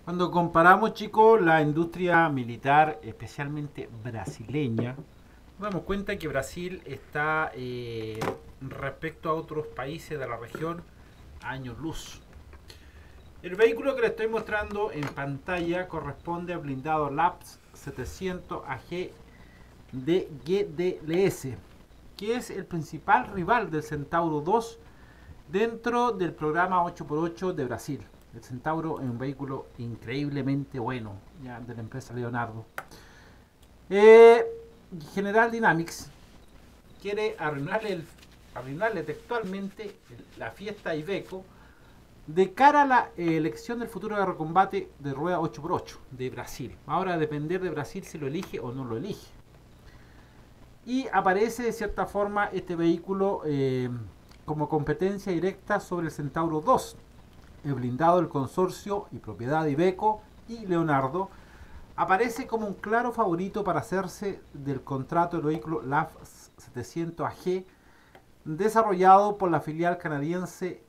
Cuando comparamos, chicos, la industria militar, especialmente brasileña, nos damos cuenta que Brasil está, respecto a otros países de la región, años luz. El vehículo que le estoy mostrando en pantalla corresponde al blindado LAPS 700 AG de GDLS, que es el principal rival del Centauro 2 dentro del programa 8x8 de Brasil. El Centauro es un vehículo increíblemente bueno, ya de la empresa Leonardo. Eh, General Dynamics quiere arruinarle textualmente la fiesta Iveco de cara a la elección del futuro de combate de rueda 8x8 de Brasil. Ahora, a depender de Brasil si lo elige o no lo elige. Y aparece de cierta forma este vehículo como competencia directa sobre el Centauro 2, el blindado del consorcio y propiedad de Iveco y Leonardo. Aparece como un claro favorito para hacerse del contrato del vehículo LAF 700 AG desarrollado por la filial canadiense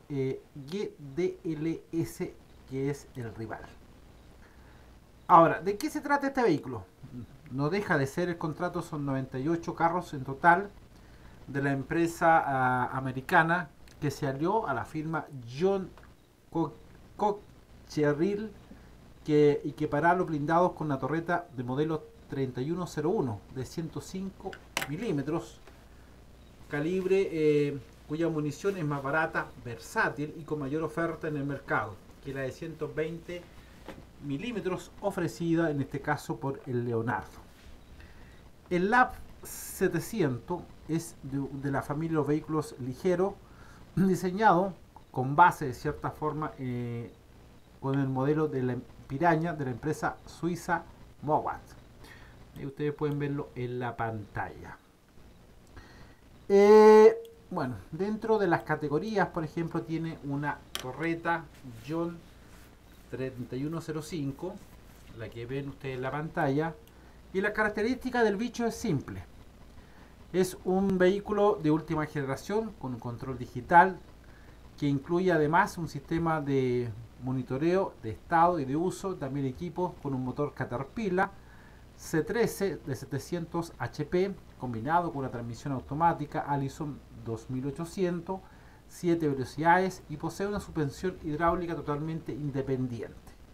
GDLS, que es el rival. Ahora, ¿de qué se trata este vehículo? No deja de ser el contrato, son 98 carros en total de la empresa americana que se alió a la firma John Cockcheril que equipará los blindados con una torreta de modelo 3101 de 105 milímetros, calibre cuya munición es más barata, versátil y con mayor oferta en el mercado que la de 120 milímetros ofrecida en este caso por el Leonardo. El LAP 700 es de la familia de los vehículos ligeros, diseñado con base de cierta forma con el modelo de la Piraña de la empresa suiza Mowat. Ahí ustedes pueden verlo en la pantalla. Bueno, dentro de las categorías, por ejemplo, tiene una torreta John 3105, la que ven ustedes en la pantalla. Y la característica del bicho es simple. Es un vehículo de última generación con un control digital que incluye además un sistema de monitoreo de estado y de uso, también equipos con un motor Caterpillar C13 de 700 HP combinado con una transmisión automática Allison 2800, 7 velocidades y posee una suspensión hidráulica totalmente independiente.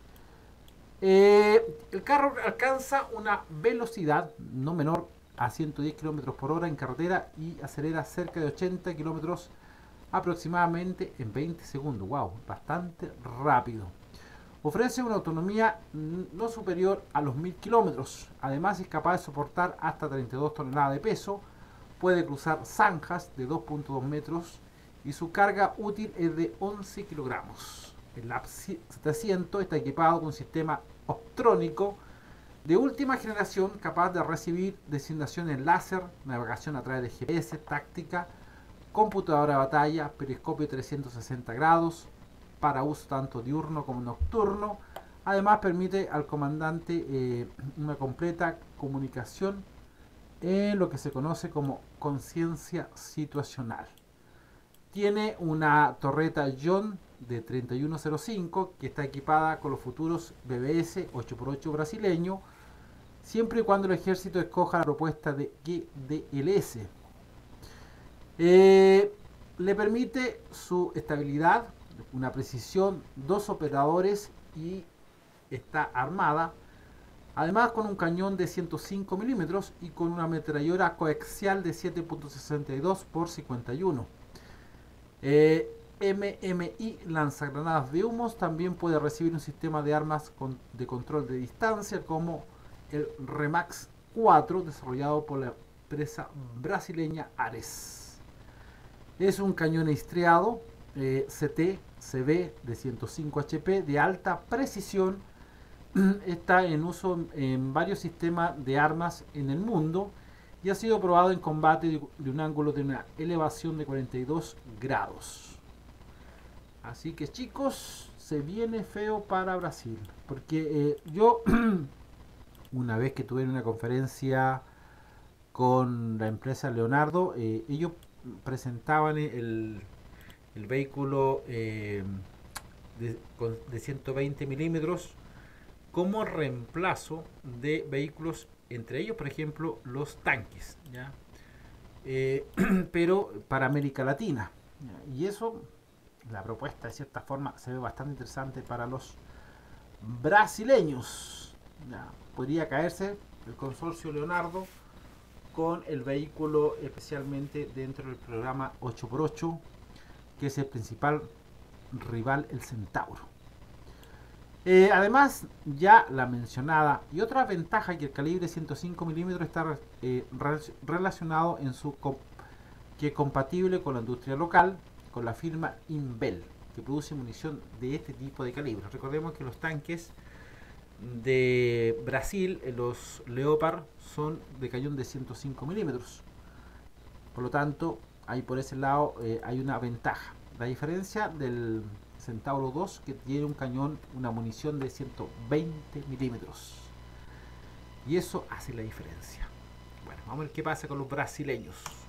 El carro alcanza una velocidad no menor a 110 km por hora en carretera y acelera cerca de 80 km aproximadamente en 20 segundos. Wow, bastante rápido. Ofrece una autonomía no superior a los 1000 kilómetros. Además es capaz de soportar hasta 32 toneladas de peso. Puede cruzar zanjas de 2.2 metros y su carga útil es de 11 kilogramos. El LAP 700 está equipado con un sistema optrónico de última generación capaz de recibir designaciones láser, navegación a través de GPS, táctica, computadora de batalla, periscopio 360 grados, para uso tanto diurno como nocturno. Además permite al comandante una completa comunicación en lo que se conoce como conciencia situacional. Tiene una torreta John de 3105 que está equipada con los futuros BBS 8x8 brasileño, siempre y cuando el ejército escoja la propuesta de GDLS. Le permite su estabilidad, una precisión, dos operadores y está armada además con un cañón de 105 milímetros y con una ametralladora coaxial de 7.62 por 51. MMI lanzagranadas de humos. También puede recibir un sistema de armas de control de distancia como el Remax 4 desarrollado por la empresa brasileña Ares. Es un cañón estriado CT-CB de 105 HP de alta precisión. Está en uso en varios sistemas de armas en el mundo y ha sido probado en combate de un ángulo de una elevación de 42 grados. Así que chicos, se viene feo para Brasil. Porque yo una vez que tuve una conferencia con la empresa Leonardo, ellos presentaban el vehículo de 120 milímetros como reemplazo de vehículos, entre ellos, por ejemplo, los tanques, ¿ya? Pero para América Latina. ¿Ya? Y eso, la propuesta de cierta forma se ve bastante interesante para los brasileños. ¿Ya? Podría caerse el consorcio Leonardo con el vehículo, especialmente dentro del programa 8x8, que es el principal rival, el Centauro. Además, ya la mencionada y otra ventaja, que el calibre 105 mm está relacionado en su que es compatible con la industria local, con la firma Inbel, que produce munición de este tipo de calibre. Recordemos que los tanques de Brasil, los Leopard, son de cañón de 105 milímetros. Por lo tanto, ahí por ese lado hay una ventaja. La diferencia del Centauro 2, que tiene un cañón, una munición de 120 milímetros. Y eso hace la diferencia. Bueno, vamos a ver qué pasa con los brasileños.